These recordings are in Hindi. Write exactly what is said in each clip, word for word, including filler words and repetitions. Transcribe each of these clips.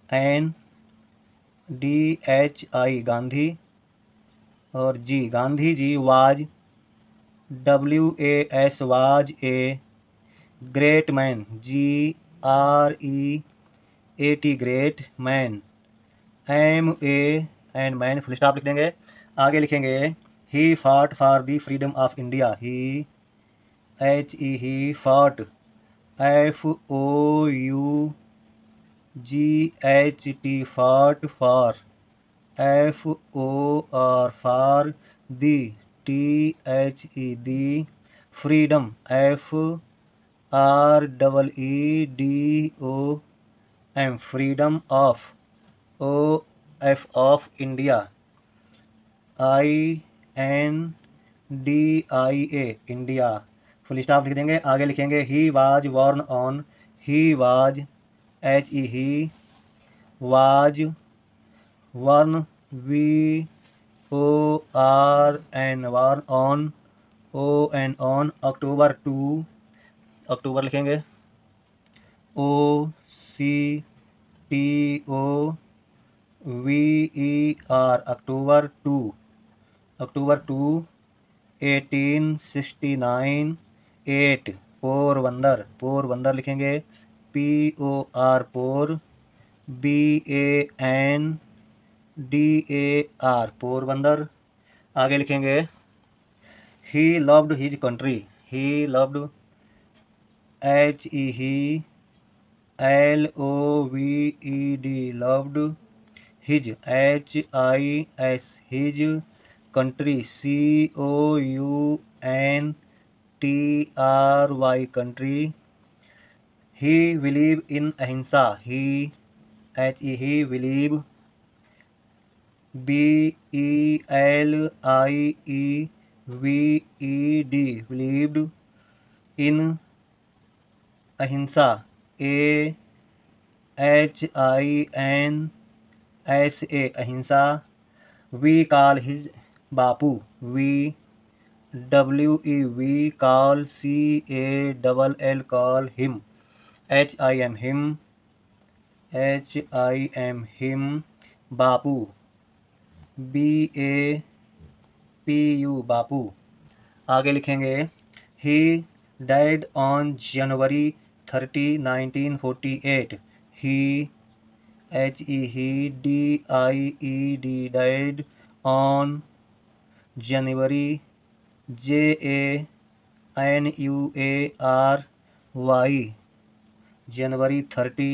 N D H I Gandhi, और जी Gandhi ji was W A S was a great man, G R E A T great man, M A and man full stop लिख देंगे। आगे लिखेंगे he fought for the freedom of India, he H E he fought, F O U G H T fought for, F O R for, the T H E the, freedom F R double E D O M, freedom of, O F of India, I N D I A India, full stop लिख देंगे। आगे लिखेंगे he was born on, he was H E he was born, V O R N born on, O N on, October two, October लिखेंगे O C T O V E R, October two, October two eighteen sixty nine, at, Porbandar, Porbandar लिखेंगे P O R por, B A N D A R, Porbandar. आगे लिखेंगे he loved his country, he loved H E he L O V E D loved, his H I S his, country C O U N T R Y country, he believe in ahimsa, he H E he believe, B E L I E V E D believed in ahimsa, A H I N S A ahimsa, we call his Bapu, we W E we call, C A double L call him, H I M him, H I M him, Bapu, B A P U Bapu. आगे लिखेंगे he died on January thirty nineteen forty eight, he H E he D I E D died on January, J A N U A R Y, January thirty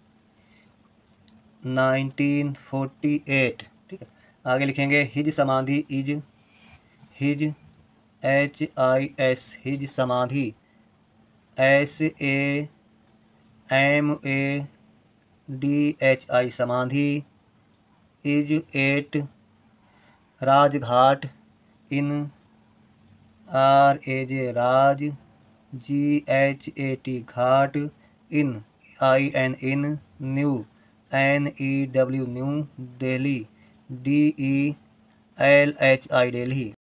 nineteen forty eight. ठीक है, आगे लिखेंगे his samadhi is, his H I S his samadhi, S A M A D H I samadhi, is at Rajghat, in R A J Raj, G H A T Ghat, in I N in, new N E W new, Delhi, D E L H I Delhi.